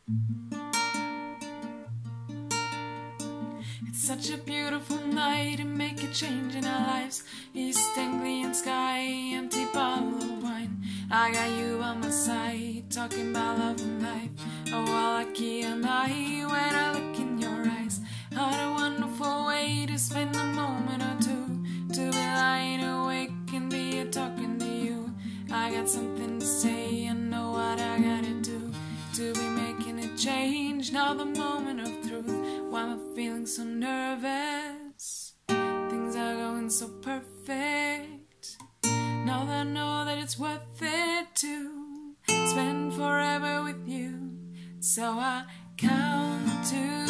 It's such a beautiful night and make a change in our lives. East Anglian sky, empty bottle of wine. I got you on my side, talking about love and life. Oh, how lucky am I when I look in your eyes. What a wonderful way to spend a moment or two, to be lying awake and be talking to you. I got something to say, I know what I gotta do to be making a change. Now the moment of truth. Why am I feeling so nervous? Things are going so perfect. Now that I know that it's worth it to spend forever with you. So I count to